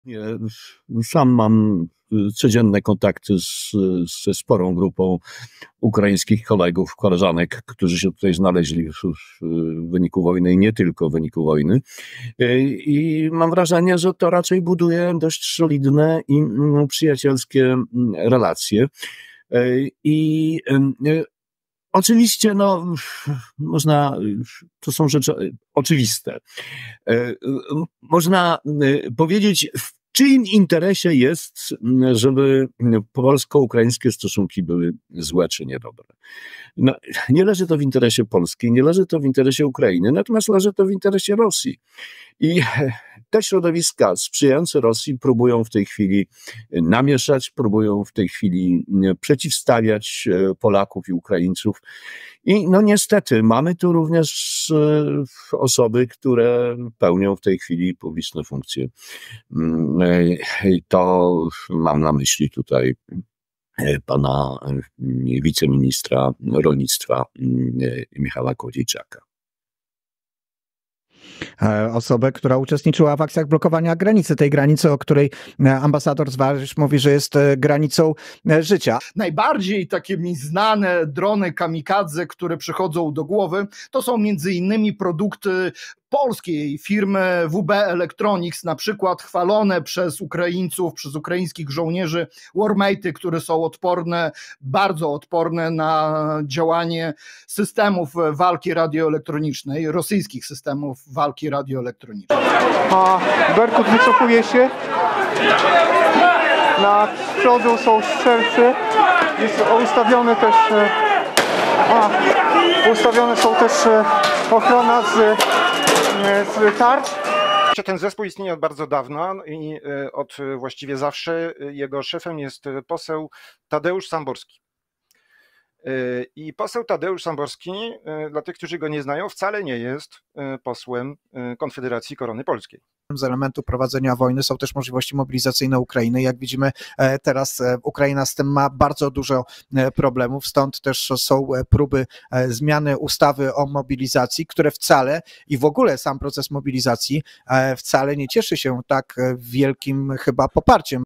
Nie, sam mam codzienne kontakty ze sporą grupą ukraińskich kolegów, koleżanek, którzy się tutaj znaleźli w wyniku wojny i nie tylko w wyniku wojny. I mam wrażenie, że to raczej buduje dość solidne i przyjacielskie relacje. I oczywiście, no, można, to są rzeczy oczywiste. Można powiedzieć, w czyim interesie jest, żeby polsko-ukraińskie stosunki były złe czy niedobre. No, nie leży to w interesie Polski, nie leży to w interesie Ukrainy, natomiast leży to w interesie Rosji. I te środowiska sprzyjające Rosji próbują w tej chwili namieszać, próbują w tej chwili przeciwstawiać Polaków i Ukraińców. I no niestety mamy tu również osoby, które pełnią w tej chwili publiczne funkcje. To mam na myśli tutaj pana wiceministra rolnictwa Michała Kołodziejczaka. Osobę, która uczestniczyła w akcjach blokowania granicy, tej granicy, o której ambasador Zwarzysz mówi, że jest granicą życia. Najbardziej takie mi znane drony kamikadze, które przychodzą do głowy, to są między innymi produkty polskiej firmy WB Electronics, na przykład chwalone przez Ukraińców, przez ukraińskich żołnierzy Warmate'y, które są odporne, bardzo odporne na działanie systemów walki radioelektronicznej, rosyjskich systemów walki radioelektronicznej. A Berkut wycofuje się. Na przodu są strzelcy. Ustawione są też ochrona z tarcz. Ten zespół istnieje od bardzo dawna i od właściwie zawsze jego szefem jest poseł Tadeusz Samborski. I poseł Tadeusz Samborski, dla tych, którzy go nie znają, wcale nie jest posłem Konfederacji Korony Polskiej. Z elementu prowadzenia wojny są też możliwości mobilizacyjne Ukrainy. Jak widzimy teraz Ukraina z tym ma bardzo dużo problemów, stąd też są próby zmiany ustawy o mobilizacji, które wcale i w ogóle sam proces mobilizacji wcale nie cieszy się tak wielkim chyba poparciem.